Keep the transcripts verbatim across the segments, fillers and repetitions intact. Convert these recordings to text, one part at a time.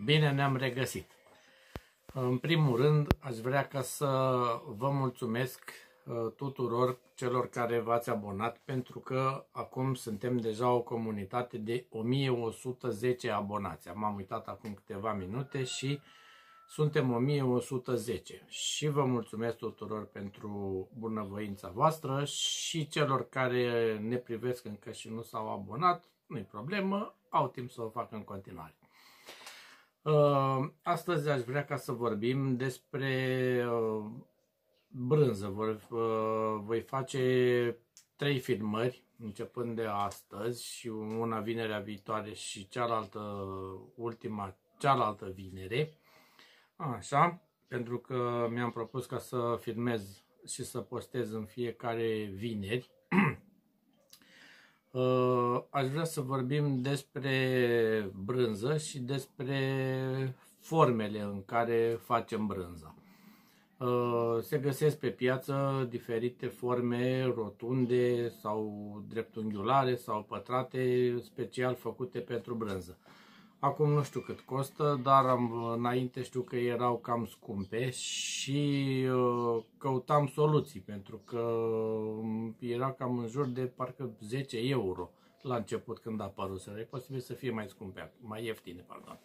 Bine ne-am regăsit! În primul rând, aș vrea ca să vă mulțumesc tuturor celor care v-ați abonat, pentru că acum suntem deja o comunitate de o mie o sută zece abonați. M-am uitat acum câteva minute și suntem o mie o sută zece. Și vă mulțumesc tuturor pentru bunăvoința voastră și celor care ne privesc încă și nu s-au abonat, nu-i problemă, au timp să o facă în continuare. Astăzi aș vrea ca să vorbim despre brânză. Voi face trei filmări începând de astăzi și una vinerea viitoare și cealaltă, ultima, cealaltă vinere. Așa, pentru că mi-am propus ca să filmez și să postez în fiecare vineri. Aș vrea să vorbim despre brânză și despre formele în care facem brânza. Se găsesc pe piață diferite forme rotunde sau dreptunghiulare sau pătrate, special făcute pentru brânză. Acum nu știu cât costă, dar înainte știu că erau cam scumpe și căutam soluții, pentru că era cam în jur de parcă zece euro la început când a apărut. E posibil să fie mai scumpe, mai ieftine, pardon.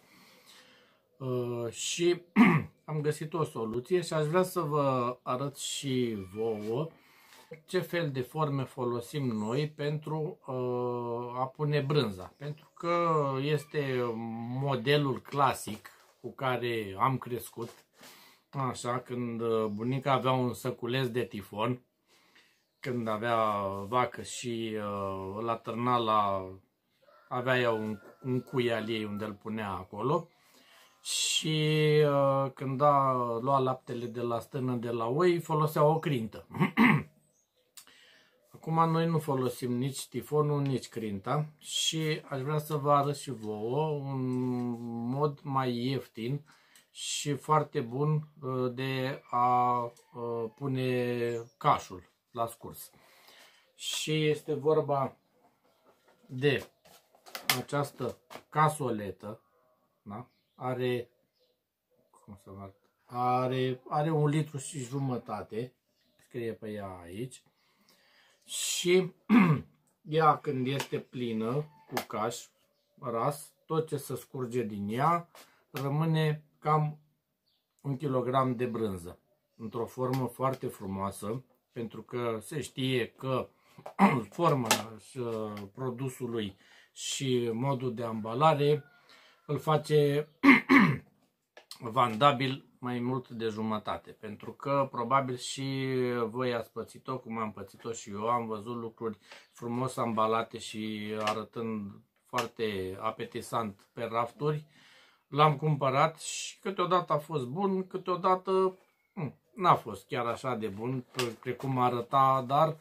Și am găsit o soluție și aș vrea să vă arăt și vouă ce fel de forme folosim noi pentru a pune brânza. Pentru că este modelul clasic cu care am crescut. Așa, când bunica avea un săculeț de tifon, când avea vacă și îl atârna la... avea ea un, un cui al ei unde îl punea acolo. Și uh, când a luat laptele de la stână de la oi, folosea o crintă. Acum noi nu folosim nici tifonul, nici crinta și aș vrea să vă arăt și vouă un mod mai ieftin și foarte bun de a pune cașul la scurs. Și este vorba de această casoletă, da? Are, cum să vă arăt? Are, are un litru și jumătate, scrie pe ea aici. Și ea, când este plină cu caș ras, tot ce se scurge din ea rămâne cam un kilogram de brânză, într-o formă foarte frumoasă, pentru că se știe că forma produsului și modul de ambalare îl face vandabil mai mult de jumătate, pentru că probabil și voi ați pățit-o cum am pățit-o și eu. Am văzut lucruri frumos ambalate și arătând foarte apetisant pe rafturi. L-am cumpărat și câteodată a fost bun, câteodată n-a fost chiar așa de bun precum arăta, dar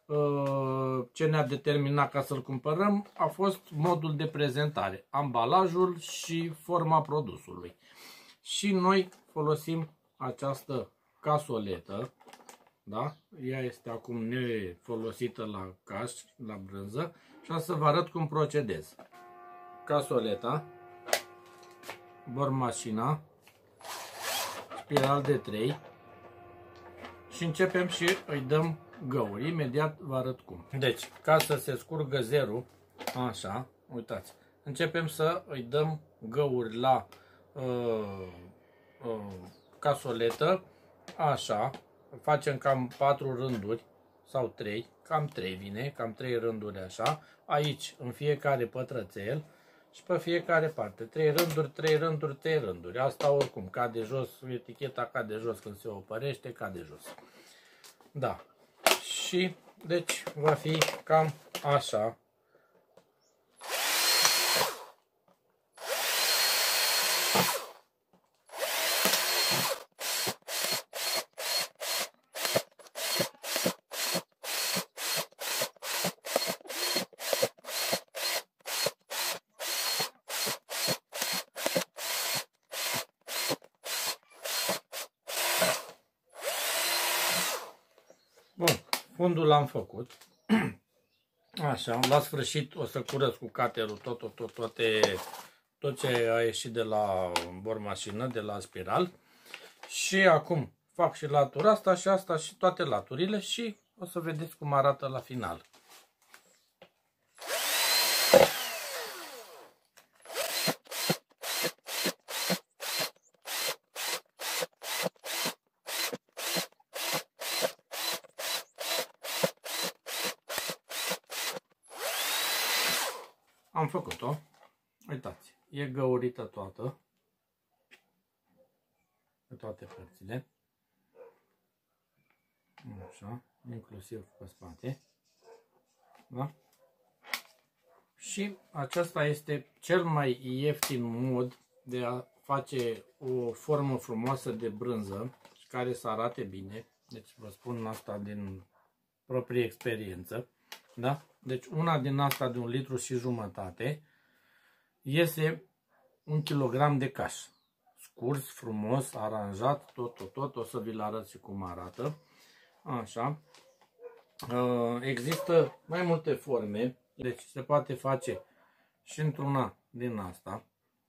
ce ne-a determinat ca să-l cumpărăm a fost modul de prezentare, ambalajul și forma produsului. Și noi folosim această casoletă, da? Ea este acum nefolosită la caș, la brânză, și o să vă arăt cum procedez. Casoleta, bormașina, spiral de trei și începem și îi dăm găuri. Imediat vă arăt cum. Deci, ca să se scurgă zerul, așa, uitați, începem să îi dăm găuri la uh, uh, casoletă, așa, facem cam patru rânduri sau trei, cam trei vine, cam trei rânduri așa, aici în fiecare pătrățel și pe fiecare parte, trei rânduri, trei rânduri, trei rânduri. Asta oricum cade jos, eticheta cade jos când se opărește, cade jos. Da. Și deci va fi cam așa. Bun, fundul l-am făcut. Așa, la sfârșit o să curăț cu caterul tot, tot, tot, toate tot ce a ieșit de la bormașină, de la spiral. Și acum fac și latura asta și asta și toate laturile și o să vedeți cum arată la final. Am făcut-o. Uitați, e găurită toată. Pe toate părțile. Așa, inclusiv pe spate. Da? Și acesta este cel mai ieftin mod de a face o formă frumoasă de brânză care să arate bine. Deci vă spun asta din proprie experiență. Da? Deci una din asta de un litru și jumătate iese un kilogram de caș. Scurs, frumos, aranjat, tot, tot, tot. O să vi-l arăt și cum arată. Așa. Există mai multe forme. Deci se poate face și într-una din asta.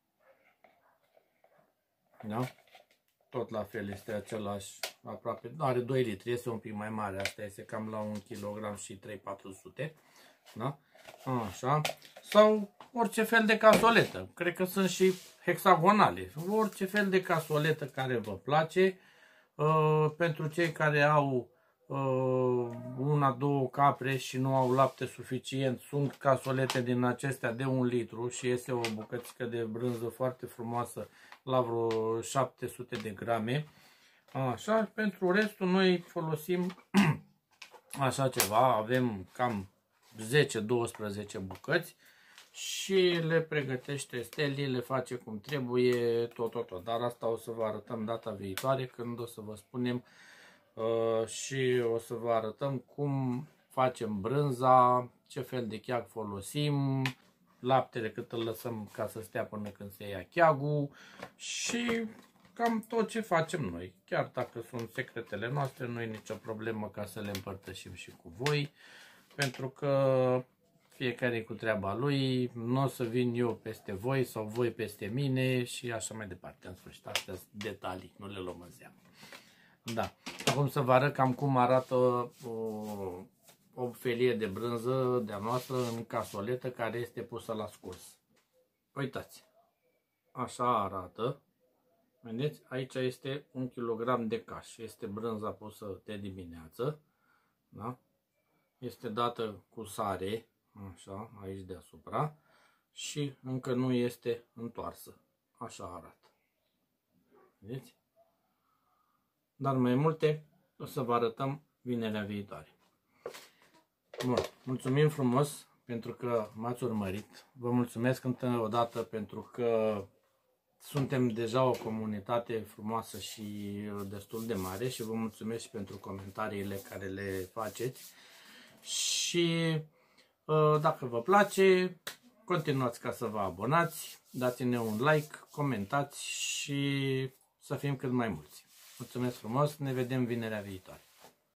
Da? Tot la fel, este același, aproape, are doi litri, este un pic mai mare, asta este cam la un kilogram și trei patru sute. Da? Așa. Sau orice fel de casoletă. Cred că sunt și hexagonale. Orice fel de casoletă care vă place. Uh, pentru cei care au uh, una, două capre și nu au lapte suficient, sunt casolete din acestea de un litru și este o bucățică de brânză foarte frumoasă la vreo șapte sute de grame. Așa, pentru restul noi folosim așa ceva, avem cam zece douăsprezece bucăți și le pregătește Steli, le face cum trebuie, tot, tot, tot. Dar asta o să vă arătăm data viitoare când o să vă spunem uh, și o să vă arătăm cum facem brânza, ce fel de cheag folosim, laptele cât îl lăsăm ca să stea până când se ia cheagul și cam tot ce facem noi. Chiar dacă sunt secretele noastre, nu e nicio problemă ca să le împărtășim și cu voi, pentru că fiecare cu treaba lui, nu o să vin eu peste voi sau voi peste mine și așa mai departe. În sfârșit, astea sunt detalii, nu le luăm în seamă. Da. Acum să vă arăt cam cum arată o, o felie de brânză de-a noastră în casoletă care este pusă la scurs. Uitați. Așa arată. Vedeți? Aici este un kilogram de caș. Este brânza pusă de dimineață. Da? Este dată cu sare. Așa, aici deasupra. Și încă nu este întoarsă. Așa arată. Vedeți? Dar mai multe o să vă arătăm vinerea viitoare. Bun, mulțumim frumos pentru că m-ați urmărit. Vă mulțumesc încă o dată pentru că suntem deja o comunitate frumoasă și destul de mare și vă mulțumesc și pentru comentariile care le faceți. Și dacă vă place, continuați ca să vă abonați, dați-ne un like, comentați și să fim cât mai mulți. Mulțumesc frumos, ne vedem vinerea viitoare.